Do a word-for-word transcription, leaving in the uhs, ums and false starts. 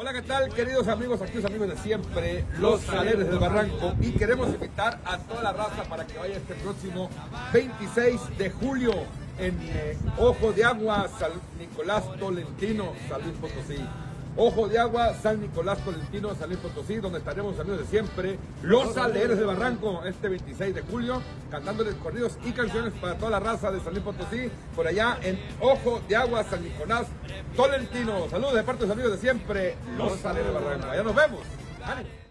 Hola, ¿qué tal, queridos amigos, aquellos amigos de siempre, los Saleres del Barranco? Y queremos invitar a toda la raza para que vaya este próximo veintiséis de julio en eh, Ojo de Agua, San Nicolás Tolentino, San Luis Potosí. Ojo de Agua, San Nicolás Tolentino, San Luis Potosí, donde estaremos, amigos de siempre, los Saleres del Barranco, este veintiséis de julio, cantándoles corridos y canciones para toda la raza de San Luis Potosí, por allá en Ojo de Agua, San Nicolás Tolentino. Saludos de parte de los amigos de siempre, los Saleres del Barranco. Allá nos vemos. ¡Ánimo!